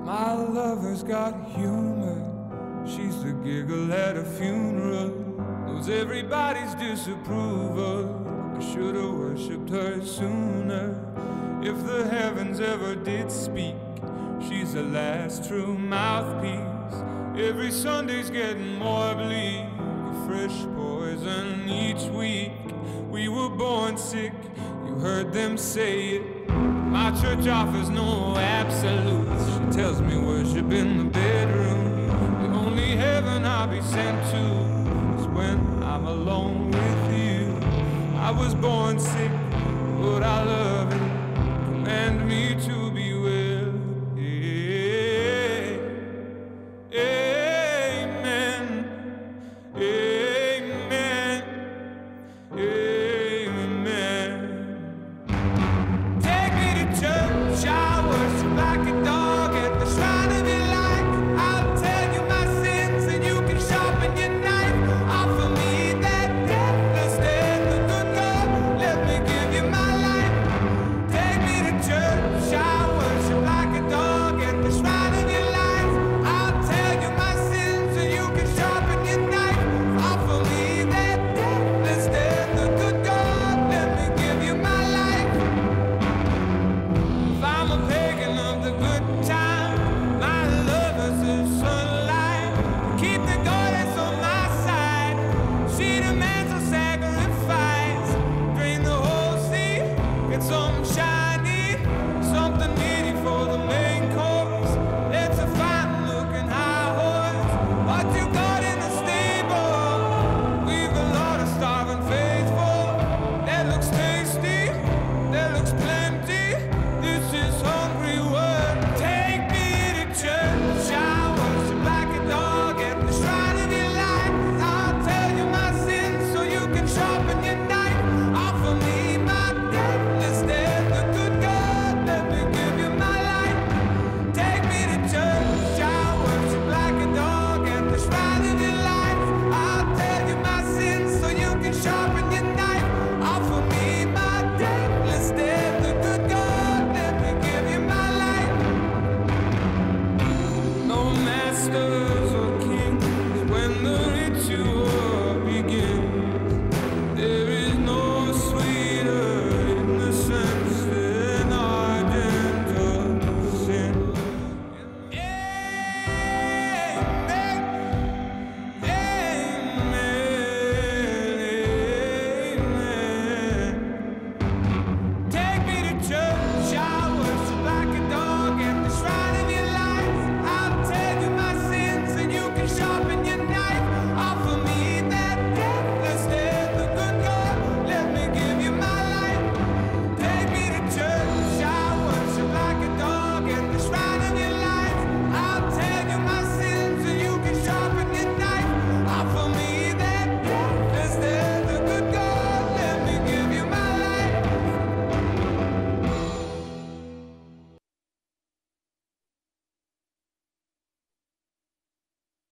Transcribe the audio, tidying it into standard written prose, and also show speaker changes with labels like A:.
A: My lover's got humor. She's the giggle at a funeral. Knows everybody's disapproval. I should've worshipped her sooner. If the heavens ever did speak, she's the last true mouthpiece. Every Sunday's getting more bleak, a fresh poison each week. We were born sick, you heard them say it. My church offers no absolutes. She tells me worship in the bedroom. The only heaven I'll be sent to is when I'm alone with you. I was born sick, but I love it. Command me to be well. Amen. Amen. Amen. Take me to church, I worship like a dog at the shrine of your light. I'll tell you my sins and you can sharpen your knife. Offer me that deathless death, the good God, let me give you my life. Take me to church, I worship like a dog at the shrine of your life. I'll tell you my sins and you can sharpen your knife. Offer me that deathless death, the good God, let me give you my life. If I'm a pagan of the good time, my lover's the sunlight. Keep the goddess on my side. She demands a sacrifice. Drain the whole sea, get something shiny, something needy for the main course. It's a fine looking high horse. What you got in the stable? We've a lot of starving faithful. That looks tasty, that looks plenty. This is hungry work. Take me to church, I worship like a dog at the shrine of your life. I'll tell you my sins so you can sharpen your knife. Offer me my deathless death, the good God, let me give you my life. Take me to church, I worship like a dog at the shrine of your life. I'll tell you my sins so you can sharpen your knife. Offer me my deathless death, the good God, let me give you my life. No master